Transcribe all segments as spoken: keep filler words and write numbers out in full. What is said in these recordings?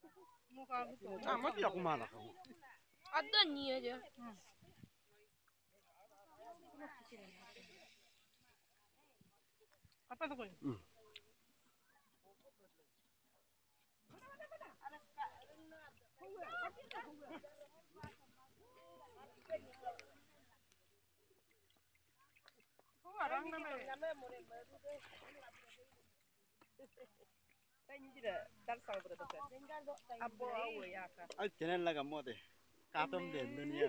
Amat ya kemana kamu? Ada nih aja. Apa tuh? Hmm. Ay, tienen la gamote. Katom den dunia.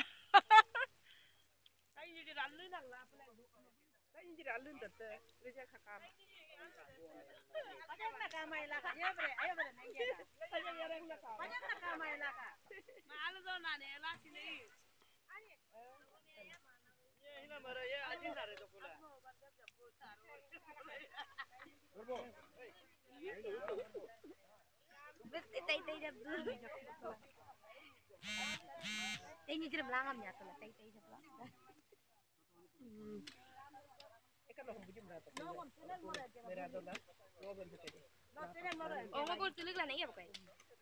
Ini jadi belangam ya tuh, teh teh sebelah. Oh, ngobol tulik lah nih ya bukan?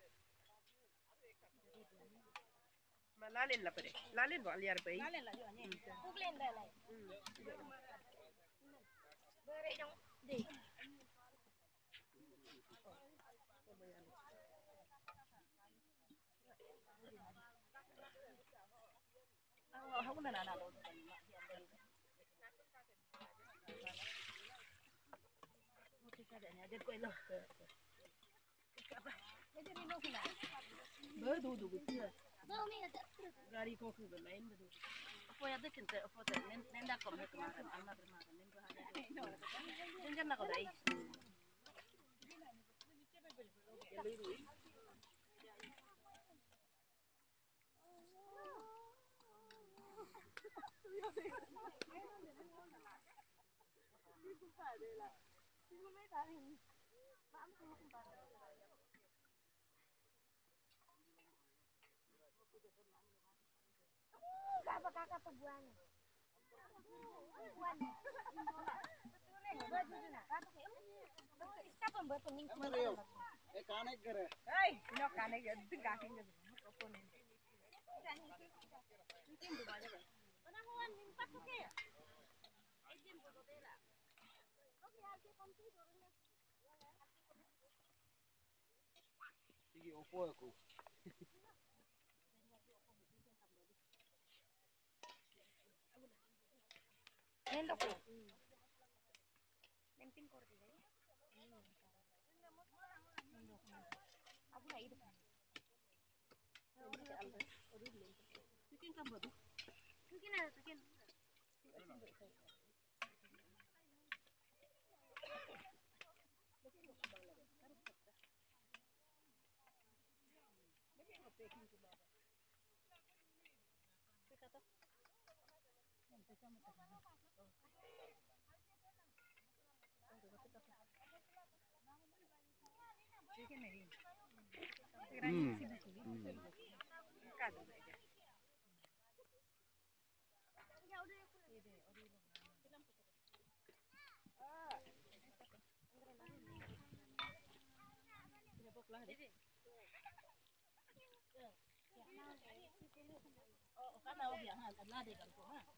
Lalin lah pare, lalin bo aliar bay. Lalin lah juga nih. Kublin dah lah. Beri dong, deh. Oh, aku mana nak tahu. Ada kue loh. Jadi minum sih lah. Baru dulu betul. Baru ni ada. Gari kau tu bermain betul. Apa ya tu cinta apa tu? Nenda kau ni kemarin, anak kemarin, nenda ada. Jangan nak kau dah. Apa kakak perbuan? Perbuan. Siapa buat pening? Eh, kanek kere. Hey, ini kanek ya, itu kaki ni. Sige, opo ako. Nenda ko. Nempin ko rin. Aku nak hidup. Mungkin kamu tu. Mungkin ada mungkin. Hmm. Oh, kan awak yang ada nade kan tu, ha?